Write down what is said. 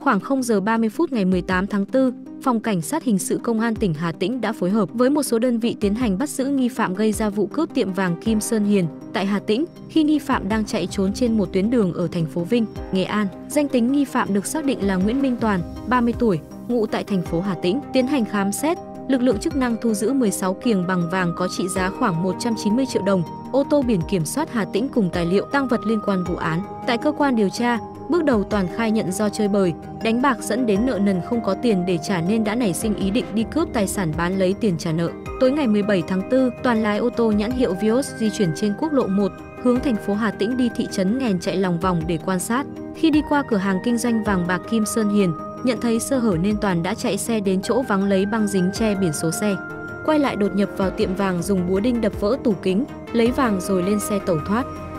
Khoảng 0 giờ 30 phút ngày 18 tháng 4, Phòng Cảnh sát Hình sự Công an tỉnh Hà Tĩnh đã phối hợp với một số đơn vị tiến hành bắt giữ nghi phạm gây ra vụ cướp tiệm vàng Kim Sơn Hiền tại Hà Tĩnh khi nghi phạm đang chạy trốn trên một tuyến đường ở thành phố Vinh, Nghệ An. Danh tính nghi phạm được xác định là Nguyễn Minh Toàn, 30 tuổi, ngụ tại thành phố Hà Tĩnh. Tiến hành khám xét, lực lượng chức năng thu giữ 16 kiềng bằng vàng có trị giá khoảng 190 triệu đồng, ô tô biển kiểm soát Hà Tĩnh cùng tài liệu tang vật liên quan vụ án. Tại cơ quan điều tra, bước đầu Toàn khai nhận do chơi bời, đánh bạc dẫn đến nợ nần không có tiền để trả nên đã nảy sinh ý định đi cướp tài sản bán lấy tiền trả nợ. Tối ngày 17 tháng 4, Toàn lái ô tô nhãn hiệu Vios di chuyển trên quốc lộ 1, hướng thành phố Hà Tĩnh đi thị trấn Nghèn chạy lòng vòng để quan sát. Khi đi qua cửa hàng kinh doanh vàng bạc Kim Sơn Hiền, nhận thấy sơ hở nên Toàn đã chạy xe đến chỗ vắng lấy băng dính che biển số xe. Quay lại đột nhập vào tiệm vàng dùng búa đinh đập vỡ tủ kính, lấy vàng rồi lên xe tẩu thoát.